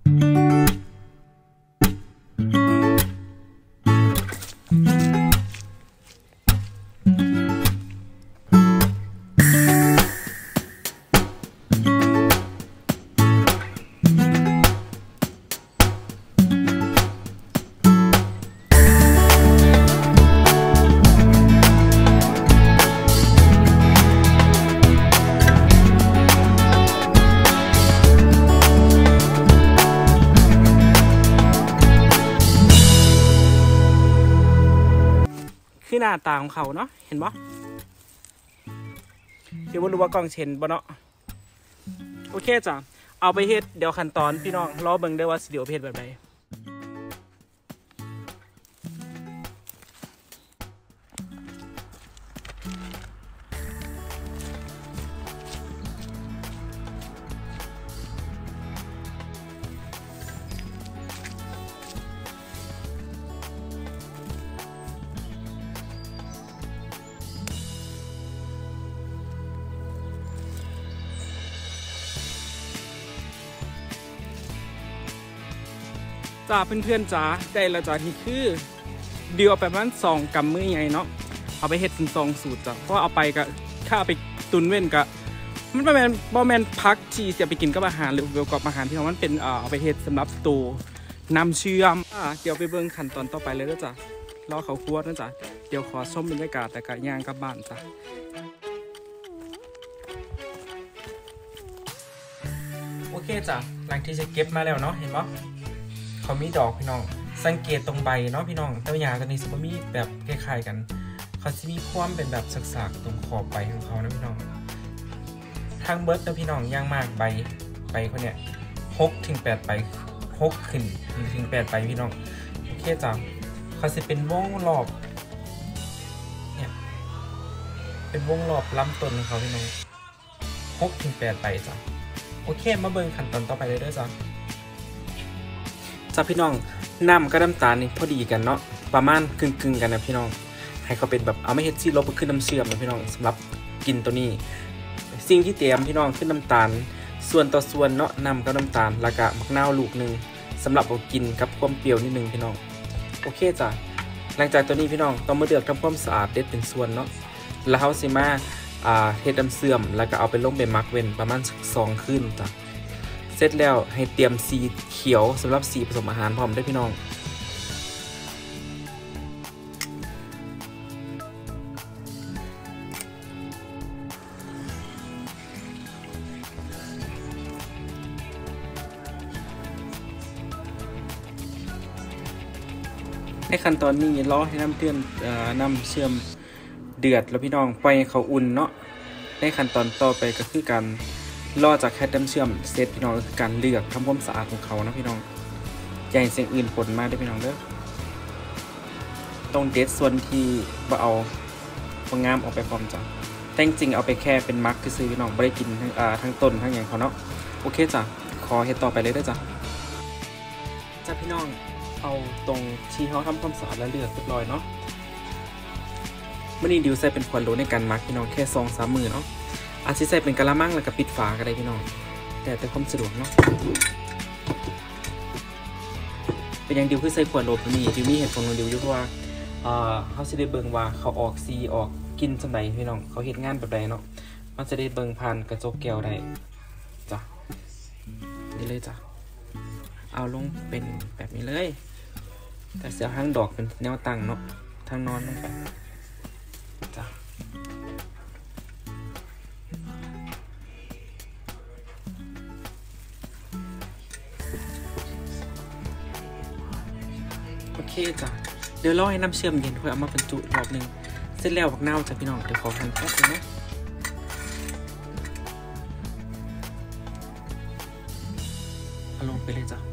คือหน้าตาของเขาเนาะเห็นบ่เดี๋ยวบ่รู้ว่ากล้องเห็นบ่เนาะโอเคจ้ะเอาไปเฮ็ดเดี๋ยวขั้นตอนพี่น้องรอเบิ่งได้ว่าสิเดี๋ยวเฮ็ดแบบใดจ้าเพื่อนๆจ้าได้แล้วจ้าที่คือเดียวไปประมาณ2 กำมือใหญ่เนาะเอาไปเฮ็ดถึง2 สูตรจ้ะเพราะเอาไปก็ค่าเอาไปตุนเว้นก็มันบ่แม่นพักที่จะไปกินกับอาหารหรือประกอบอาหารที่มันเป็นเอาไปเฮ็ดสำหรับตัวน้ำเชื่อมเดี๋ยวไปเบิ่งขั้นตอนต่อไปเลยเด้อจ้ะรอเขาคั่วนะจ้ะเดี๋ยวขอชมบรรยากาศแต่ก็ย่างกลับบ้านจ้ะโอเคจ้ะหลังที่จะเก็บมาแล้วเนาะเห็นบ่เขามีดอกพี่น้องสังเกตตรงใบเนาะพี่น้องแต่ยาตัวนี้จะมีแบบคล้ายๆกันเขาจะมีความเป็นแบบสักๆตรงขอบใบของเขานะพี่น้องทางเบิร์ดนะพี่น้องย่างมากใบเขาเนี่ย6 ถึง 8 ใบ6 ขึ้นถึง 8 ใบพี่น้องโอเคจ้ะเขาจะเป็นวงรอบเนี่ยเป็นวงรอบลำต้นของเขาพี่น้อง6 ถึง 8 ใบจ้ะโอเคมาเบิ่งขั้นตอนต่อไปเลยด้วยจ้ะจ้าพี่น้องน้ำกับน้ำตาลนี่พอดีกันเนาะประมาณกึ่งกันนะพี่น้องให้เขาเป็นแบบเอาไม่เฮ็ดซีโร่ขึ้นน้ำเชื่อมนะพี่น้องสำหรับกินตัวนี้สิ่งที่เตรียมพี่น้องขึ้นน้ำตาลส่วนต่อส่วนเนาะน้ำกับน้ำตาลแล้วก็มะนาวลูกนึงสำหรับเอากินกับความเปรี้ยวนิดนึงพี่น้องโอเคจ้ะหลังจากตัวนี้พี่น้องต้องมาเดือดทำความสะอาดเด็ดเป็นส่วนเนาะแล้วเขาสิมาเฮ็ดน้ำเชื่อมแล้วก็เอาไปลงไปมักเว้นประมาณ2 คืนจ้ะเสร็จแล้วให้เตรียมสีเขียวสำหรับสีผสมอาหารพร้อมได้พี่น้องในขั้นตอนนี้รอให้น้ำเชื่อมเดือดแล้วพี่น้องปล่อยให้เขาอุ่นเนาะในขั้นตอนต่อไปก็คือการรอจากแค่น้ำเชื่อมเสร็จพี่น้องก็คือการเลือกทำความสะอาดของเขานะพี่น้องอย่าให้สิ่งอื่นปนมาได้พี่น้องเด้อต้องเด็ดส่วนที่บ่เอาพองามออกไปพร้อมจ้ะแต่จริงเอาไปแค่เป็นมักคือซื้อพี่น้องไม่ได้กินทั้งต้นทั้งอย่างเขาเนาะโอเคจ้ะขอเฮ็ดต่อไปเลยได้จ้ะจ้ะพี่น้องเอาตรงที่เขาทำความสะอาดและเลือกเรียบร้อยเนาะเมื่อนี้ดิวใส่เป็นขวดโหลในการมักพี่น้องแค่ 2-3 มือเนาะอาจจะใส่เป็นกะละมังแล้วก็ปิดฝาก็ได้พี่น้องแต่ความสะดวกเนาะเป็นอย่างดิวคือใส่ขวดโหลตัวนี้ดิวมีเหตุผลของดิวอยู่เพราะว่าเขาจะได้เบิ่งว่าเขาออกซีออกกินจังไดพี่น้องเขาเฮ็ดงานแบบใดเนาะมันจะได้เบิ่งผ่านกระจกแก้วได้จ้ะนี่เลยจ้ะเอาลงเป็นแบบนี้เลยแต่เสียห้างดอกเป็นแนวตั้งเนาะทางนอนลงไปจ้ะโอเคจ้ะเดี๋ยวรอให้น้ำเชื่อมเย็นค่อยเอามาบรรจุรอบนึงเสร็จแล้วบักนาวจ้ะพี่น้องเดี๋ยวขอหั่นแป๊บนึงนะเอาลงไปเลยจ้ะ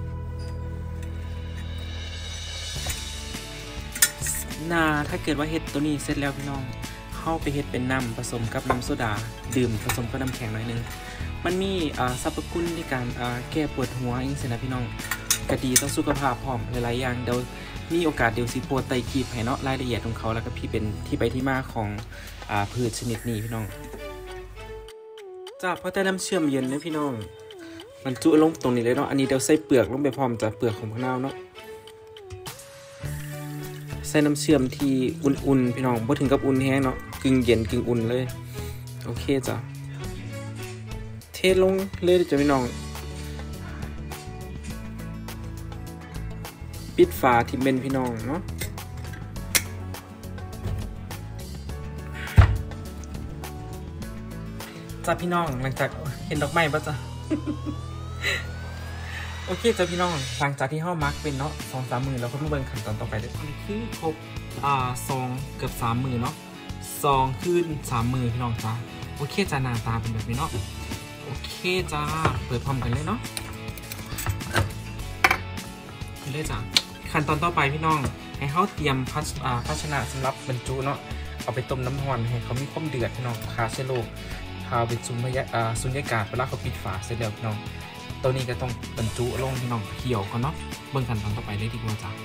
ถ้าเกิดว่าเฮ็ดตัวนี้เสร็จแล้วพี่น้องเข้าไปเฮ็ดเป็นน้ำผสมกับน้ำโซดาดื่มผสมกับน้ำแข็งหน่อยนึงมันมีสรรพคุณในการแก้ปวดหัวอย่างเช่นนะพี่น้องกระดีต่อสุขภาพพร้อมหลายๆอย่างเดี๋ยวมีโอกาสเดี๋ยวสิโพสต์ใต้คลิปให้เนาะรายละเอียดของเขาแล้วก็พี่เป็นที่ไปที่มาของพืชชนิดนี้พี่น้องจ้าพอแต่น้ำเชื่อมเย็นนะพี่น้องมันจุลงตรงนี้เลยเนาะอันนี้เดี๋ยวใส่เปลือกลงไปพร้อมจากเปลือกของมะนาวเนาะใส่น้ำเชื่อมที่อุ่นๆพี่น้องบ่ถึงกับอุ่นแห้งเนาะกึ่งเย็นกึ่งอุ่นเลยโอเคจ้ะเทลงเลยจ้ะพี่น้องปิดฝาที่เป็นพี่น้องเนาะจ้ะพี่น้องหลังจากเห็นดอกไม้ป่ะจ้ะ โอเคจ้ะพี่น้องหลังจากที่เฮามักเป็นเนาะ2-3 มื้อแล้วก็มาเบิ่งขั้นตอนต่อไปเด้อคือครบ2เกือบ3 มื้อเนาะ2คืน3 มื้อพี่น้องจ้ะโอเคจ้ะหน้าตาเป็นแบบนี้เนาะโอเคจ้าเปิดพร้อมกันเลยเนาะเลยจ้ะขั้นตอนต่อไปพี่น้องให้เฮาเตรียมภาชนะสำหรับบรรจุเนาะเอาไปต้มน้ำร้อนให้เขามีความเดือดพี่น้องฆ่าเชื้อโรคพาไปสุญญากาศเวลาเขาปิดฝาเสร็จแล้วพี่น้องตัวนี้ก็ต้องบรรจุลงพี่น้องเคี่ยวก่อนเนาะเบิ่งขั้นตอนต่อไปเลยดีกว่าจ้ะ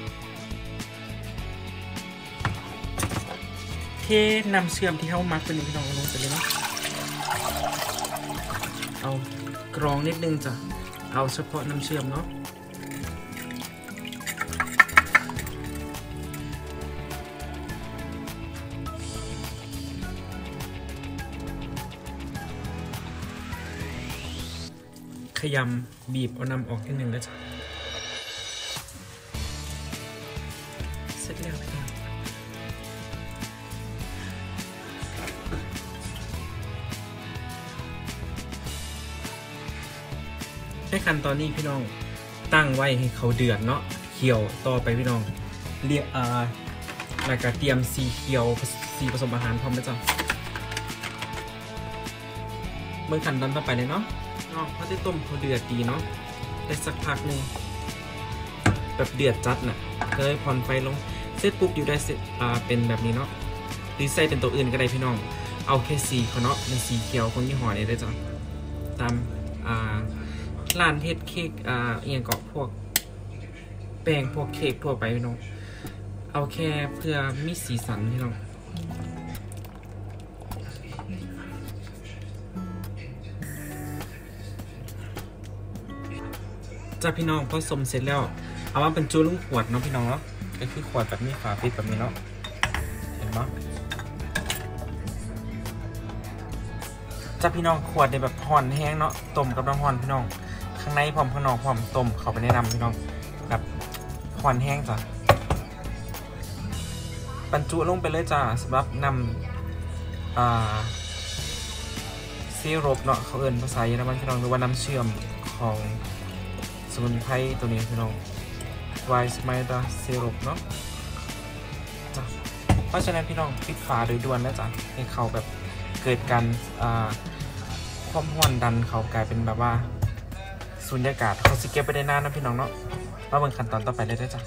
เทน้ำเชื่อมที่เฮามักเป็นพี่น้องลงไปเลยเนาะเอากรองนิดนึงจ้ะเอาเฉพาะน้ำเชื่อมเนาะขยำบีบเอาน้ำออกนิดนึงแล้วจ้ะเสร็จแล้วพี่น้องในขั้นตอนนี้พี่น้องตั้งไว้ให้เขาเดือดเนาะเคี่ยวต่อไปพี่น้องเรียกแล้วก็เตรียมสีเขียวสีผสมอาหารพร้อมแล้วจ้ะเมื่อขั้นตอนต่อไปเลยเนาะเขาได้ต้มเขาเดือดดีเนาะได้สักพักนึงแบบเดือดจัดน่ะก็เลยผ่อนไฟลงเสร็จปุ๊บอยู่ได้เสร็จเป็นแบบนี้เนาะหรือใส่เป็นตัวอื่นก็ได้พี่น้องเอาแค่สีเขาเนาะเป็นสีเขียวของยี่ห้อนี้ได้จ้ะตามร้านเทสเค้กเอียงเกาะพวกแป้งพวกเค้กทั่วไปพี่น้องเอาแค่เพื่อมีสีสันพี่น้องจ้าพี่น้องผสมเสร็จแล้วเอามาเป็นจูลุ่งขวดเนาะพี่น้องเนาะก็คือขวดแบบนี้ฝาปิดแบบนี้เนาะเห็นไหมจ้าพี่น้องขวดในแบบห่อนแห้งเนาะต้มกับน้ำห่อนพี่น้องข้างในพร้อมข้างนอกพร้อมต้มเขาไปแนะนำพี่น้องแบบห่อนแห้งจ้ะบรรจุลงไปเลยจ้าสำหรับนำซีโรปเนาะเขาเอิ้นภาษาเยอรมันพี่น้องหรือว่าน้ำเชื่อมของสมุนไพรตัวนี้พี่น้องไวส์ไมดาซีโรปเนาะจ้ะเพราะฉะนั้นพี่น้องปิดฝาโดยด่วนนะจ๊ะให้เขาแบบเกิดการความร้อนดันเขากลายเป็นแบบว่าสุญญากาศเขาสิเก็บไปได้นานนะพี่น้องเนาะมาเบิ่งขั้นตอนต่อไปเลยได้จ้ะ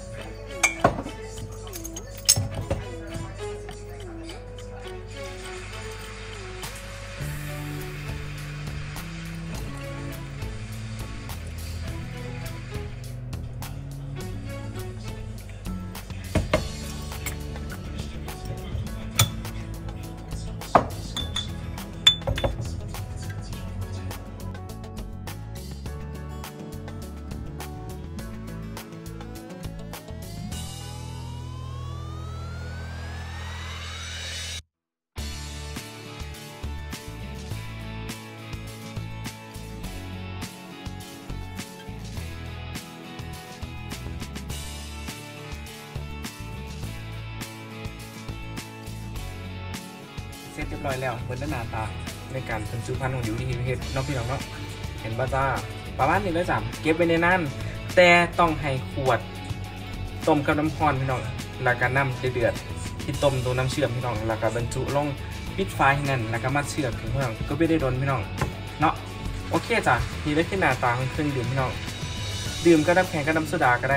เสร็จเรียบร้อยแล้วเปิดหน้าตาในการบรรจุภัณฑ์ของอยู่ที่เฮ็ดนอกพี่น้องเนาะเห็นป่ะจ้าประมาณนี้เลยจ้ะเก็บไว้ในนั้นแต่ต้องให้ขวดต้มกับน้ำร้อนพี่น้องแล้วก็น้ำเดือดที่ต้มตัวน้ำเชื่อมพี่น้องแล้วก็บรรจุลงปิดไฟให้แน่นแล้วก็มัดเชือกถึงพี่น้องก็ไม่ได้โดนพี่น้องเนาะโอเคจ้ะนี่ได้ขึ้นหน้าตาของเครื่องดื่มพี่น้องดื่มก็น้ำแข็งก็น้ำโซดาก็ได้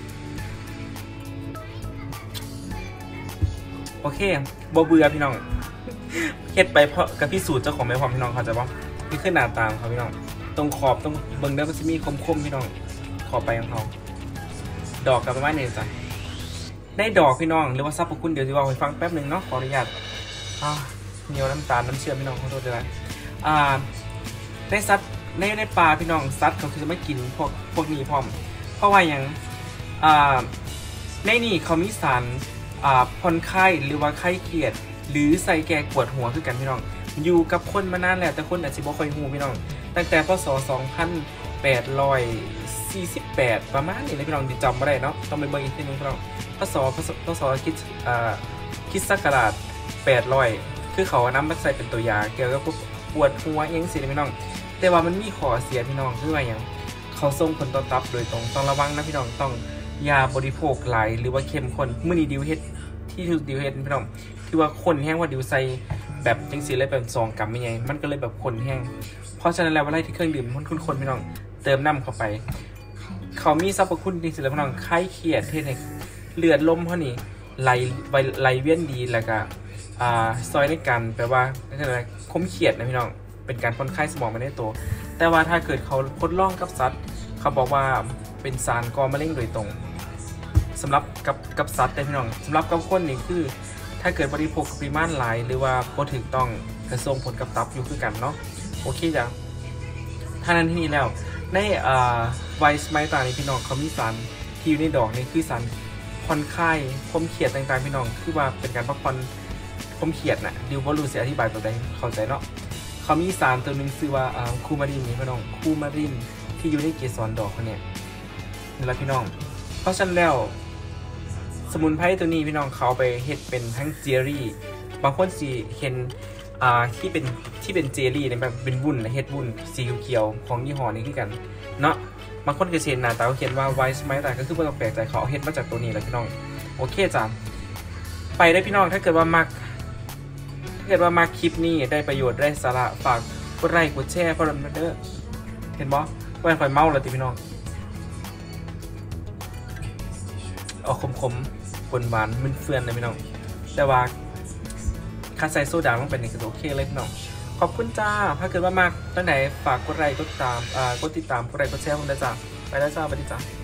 โอเคบ่เบื่อพี่น้องเฮ็ดไปเพราะกับพี่สูตรเจ้าของไม่พร้อมพี่น้องเขาจะบอกนี่ขึ้นหน้าตามเขาพี่น้องตรงขอบตรงเบิ่งได้มันจะมีคมๆพี่น้องขอบไปของเขาดอกกับประมาณนี้จ้ะได้ดอกพี่น้องหรือว่าซับพวกคุณเดี๋ยวจะบอกให้ฟังแป๊บหนึ่งเนาะขออนุญาตเหนียวน้ำตาลน้ำเชื่อมพี่น้องขอโทษด้วยได้ซับในปลาพี่น้องซัดเขาคือจะไม่กินพวกนี้พร้อมเพราะว่าอย่างในนี่เขามีสารผ่อนคลายหรือว่าคลายเครียดหรือใส่แก้ปวดหัวคือกันพี่น้องอยู่กับคนมานานแล้วแต่คนอาจจะบ่ค่อยฮู้พี่น้องตั้งแต่พศ2848ประมาณนี้เลยพี่น้องที่จำไม่ได้เนาะต้องไปเบิ่งอีกทีนึงพี่น้องพศคิดศักราช800คือเขานำมาใส่เป็นตัวยาเกี่ยวกับปวดหัวเองสิพี่น้องแต่ว่ามันมีข้อเสียพี่น้องคือว่าอย่างเขาส่งผลต่อตับโดยตรงต้องระวังนะพี่น้องต้องยาบริโภคหลายหรือว่าเข้มข้นมื้อนี้ดิวเฮ็ดที่ถูกดิวเฮ็ดพี่น้องคือว่าคนแห้งว่าดิวใส่แบบจังซี่เลยแบบ2 กรัมไม่ใหญ่มันก็เลยแบบคนแห้งเพราะฉะนั้นแล้วเวลาที่เครื่องดื่มมันข้นๆพี่น้องเติมน้ำเข้าไปเขามีสรรพคุณจริงๆแล้วพี่น้องคลายเครียดเฮ็ดให้เลือดลมเฮานี่ไหลเวียนดีแล้วก็ซอยในกันแปลว่าอะไรคมเขียดนะพี่น้องเป็นการผ่อนคลายสมองไปในตัวแต่ว่าถ้าเกิดเขาทดลองกับสัตว์เขาบอกว่าเป็นสารก่อมะเร็งโดยตรงสำหรับกับสัตว์แต่พี่น้องสำหรับกับคนนี่คือถ้าเกิดบริโภคปริมาณหลายหรือว่าบ่ถูกต้องกระส่งผลกับตับอยู่คือกันเนาะโอเคจ้ะท่านั้นที่นี่แล้วในไวส์ไมตานี่พี่น้องเขามีสารที่อยู่ในดอกนี่คือสารผ่อนคลายความเครียดต่างๆพี่น้องคือว่าเป็นการพักผ่อนผมเขียดนะดิวบอลูเสียอธิบายตัวใดเข้าใจเนาะเขามีสารตัวหนึ่งชื่อว่าคูมารินนี่พี่น้องคูมารินที่อยู่ในเกสรดอกเขาเนี่ยนี่แหละพี่น้องเพราะฉะนั้นแล้วสมุนไพรตัวนี้พี่น้องเขาไปเฮ็ดเป็นทั้งเจลลี่บางคนสิเห็นที่เป็นเจลลี่เนี่ยแบบเป็นวุ้นเฮ็ดวุ้นสีเขียวของยี่ห้อนี้คือกันเนาะบางคนก็เห็นหน้าตาเขาเขียนว่าไวส์ไมแต่ก็คือไม่ต้องแปลกใจเขาเฮ็ดมาจากตัวนี้แหละพี่น้องโอเคจ้ะไปได้พี่น้องถ้าเกิดว่ามักคลิปนี้ได้ประโยชน์ได้สาระฝากกดไลค์กดแชร์พอดมันเด้อเห็นบ่ว่าคอยเมาแล้วติพี่น้องเอาคมหวานมึนเฟือนเลยพี่น้องแต่ว่าคัดใส่โซดาลงไปนี่ก็โอเคเลยพี่น้องขอบคุณจ้าถ้าเกิดว่ามากตั้งไหนฝากกดไลค์กดติดตามกดไลค์กดแชร์ผมได้จ้าไปแล้วจ้าสวัสดีจ้า